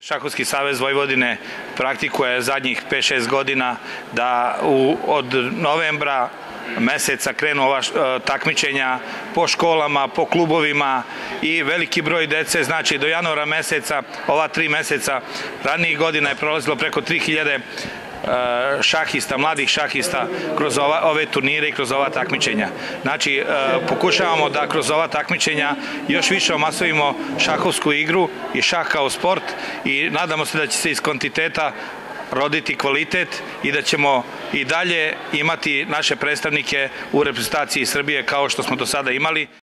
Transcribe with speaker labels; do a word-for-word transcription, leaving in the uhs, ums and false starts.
Speaker 1: Šahovski savez Vojvodine praktikuje zadnjih pet šest godina da u, od novembra meseca krenu ova takmičenja po školama, po klubovima i veliki broj dece, znači do januara meseca, ova tri meseca ranijih godina je prolazilo preko tri hiljade šahista, mladih šahista kroz ova, ove turnire i kroz ova takmičenja. Znači, pokušavamo da kroz ova takmičenja još više omasovimo šahovsku igru i šah kao sport i nadamo se da će se iz kvantiteta roditi kvalitet i da ćemo i dalje imati naše predstavnike u reprezentaciji Srbije kao što smo do sada imali.